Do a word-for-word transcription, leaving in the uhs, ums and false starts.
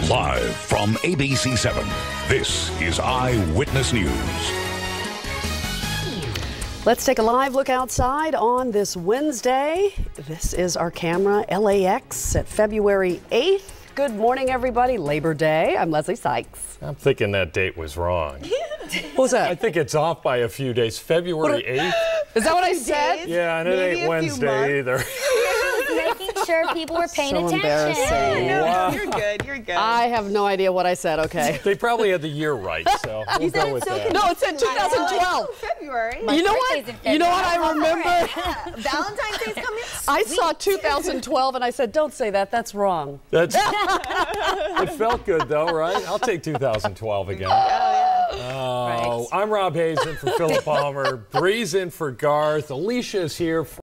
Live from A B C seven, this is Eyewitness News. Let's take a live look outside on this Wednesday. This is our camera, L A X, at February eighth. Good morning, everybody. Labor Day. I'm Leslie Sykes. I'm thinking that date was wrong. What was that? I think it's off by a few days. February eighth? Is that what I said? Yeah, and it Maybe ain't Wednesday either. Making sure people were paying So attention. embarrassing. No, Wow. you're good. You're good. I have no idea what I said. Okay. They probably had the year right, so we'll You said go it with so that. No, it said two thousand twelve. February. You know what? birthday's in You know what I February. remember? Valentine's Day's coming. I saw two thousand twelve and I said, don't say that. That's wrong. That's, it felt good, though, right? I'll take two thousand twelve again. Oh, Right. I'm Rob Hayes in for Philip Palmer. Breeze in for Garth. Alysha is here. For